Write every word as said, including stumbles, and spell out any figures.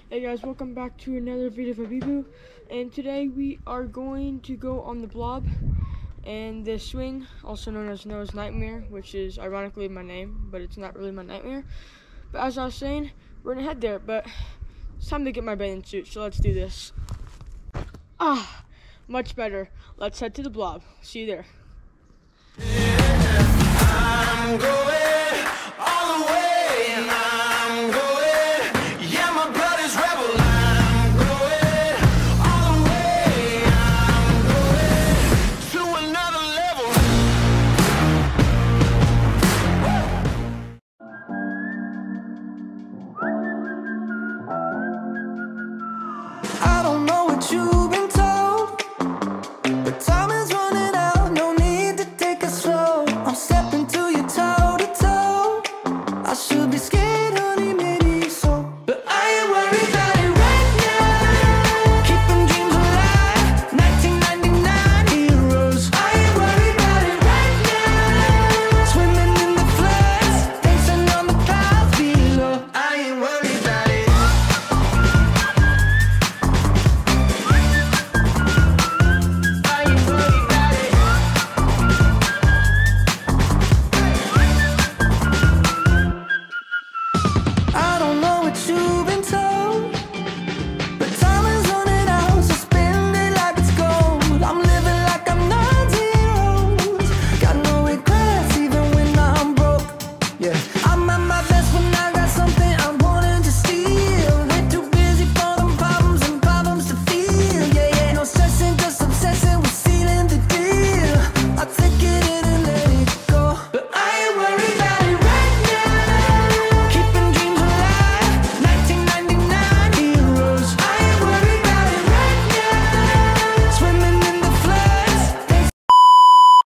Hey guys, welcome back to another video for Bibu, and today we are going to go on the blob and the swing, also known as Noah's Nightmare, which is ironically my name, but it's not really my nightmare. But as I was saying, we're gonna head there, but it's time to get my bathing suit, so let's do this. Ah, much better. Let's head to the blob. See you there. I'm going all the way, I'm going, yeah, my blood is rebel. I'm going all the way, I'm going to another level. I don't know what you've been